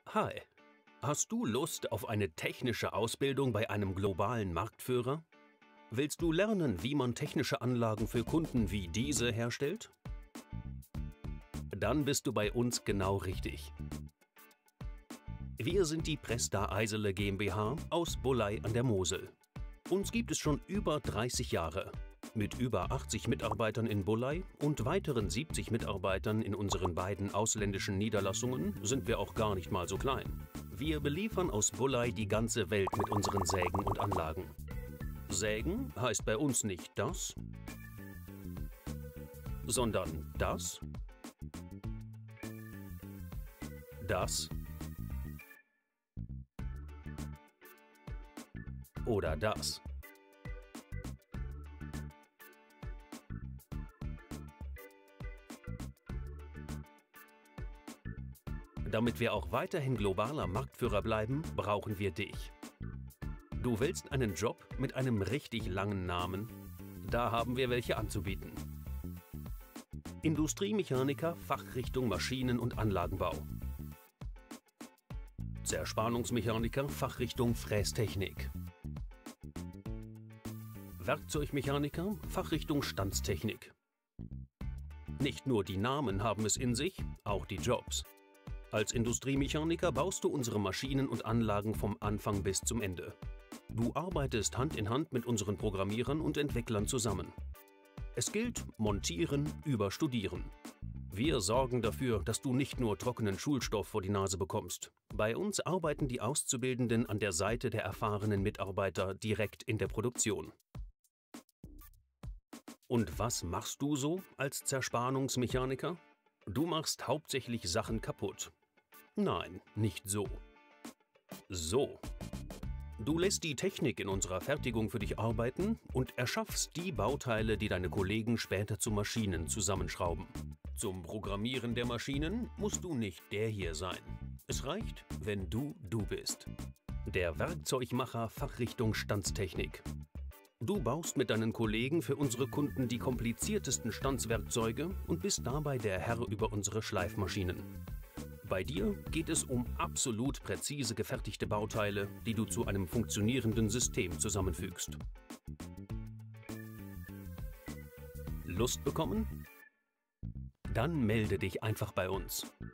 Hi, hast du Lust auf eine technische Ausbildung bei einem globalen Marktführer? Willst du lernen, wie man technische Anlagen für Kunden wie diese herstellt? Dann bist du bei uns genau richtig. Wir sind die Presta Eisele GmbH aus Bulley an der Mosel. Uns gibt es schon über 30 Jahre. Mit über 80 Mitarbeitern in Bulley und weiteren 70 Mitarbeitern in unseren beiden ausländischen Niederlassungen sind wir auch gar nicht mal so klein. Wir beliefern aus Bulley die ganze Welt mit unseren Sägen und Anlagen. Sägen heißt bei uns nicht das, sondern das oder das. Damit wir auch weiterhin globaler Marktführer bleiben, brauchen wir dich. Du willst einen Job mit einem richtig langen Namen? Da haben wir welche anzubieten. Industriemechaniker, Fachrichtung Maschinen- und Anlagenbau. Zerspannungsmechaniker, Fachrichtung Frästechnik. Werkzeugmechaniker, Fachrichtung Stanztechnik. Nicht nur die Namen haben es in sich, auch die Jobs. Als Industriemechaniker baust du unsere Maschinen und Anlagen vom Anfang bis zum Ende. Du arbeitest Hand in Hand mit unseren Programmierern und Entwicklern zusammen. Es gilt montieren über studieren. Wir sorgen dafür, dass du nicht nur trockenen Schulstoff vor die Nase bekommst. Bei uns arbeiten die Auszubildenden an der Seite der erfahrenen Mitarbeiter direkt in der Produktion. Und was machst du so als Zerspannungsmechaniker? Du machst hauptsächlich Sachen kaputt. Nein, nicht so. So. Du lässt die Technik in unserer Fertigung für dich arbeiten und erschaffst die Bauteile, die deine Kollegen später zu Maschinen zusammenschrauben. Zum Programmieren der Maschinen musst du nicht der hier sein. Es reicht, wenn du bist. Der Werkzeugmacher Fachrichtung Stanztechnik. Du baust mit deinen Kollegen für unsere Kunden die kompliziertesten Stanzwerkzeuge und bist dabei der Herr über unsere Schleifmaschinen. Bei dir geht es um absolut präzise gefertigte Bauteile, die du zu einem funktionierenden System zusammenfügst. Lust bekommen? Dann melde dich einfach bei uns.